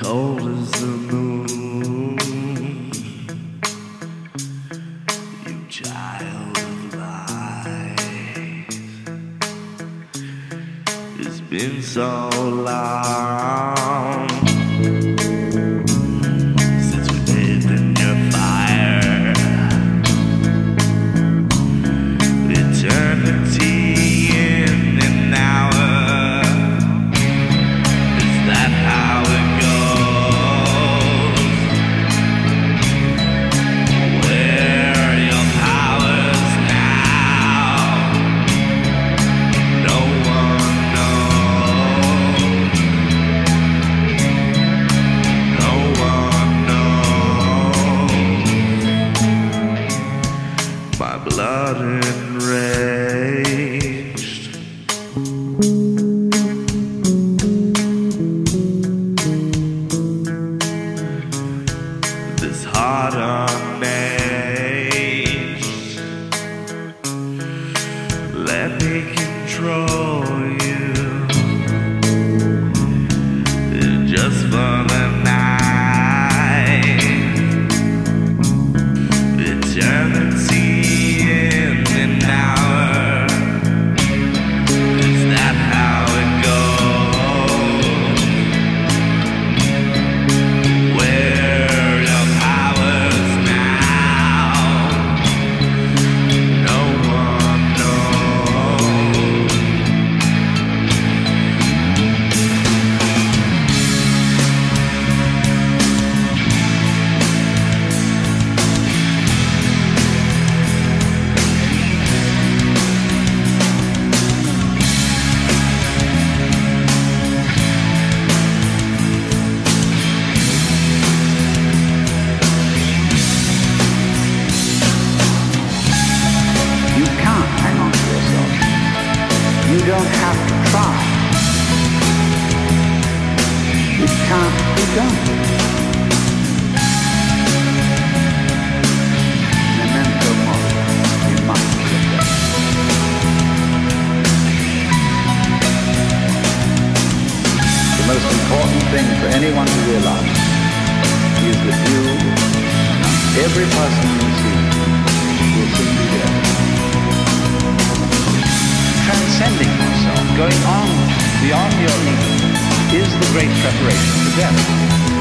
cold as the moon, you child of light. It's been so long since we lived in your fire. Eternity in an hour. Is that how it goes? Where are your powers now? No one knows. No one knows. My blood enraged. This heart unaged. Let me control you just for the night. Eternity in an hour. Is that how it goes? Where are your powers now? No one knows. You can't hang on to yourself. You don't have to try. It can't be done. Memento mori. You must live that. The most important thing for anyone to realize is that you, every person you see, will soon be dead. Transcending yourself, going on beyond your ego, is the great preparation for death.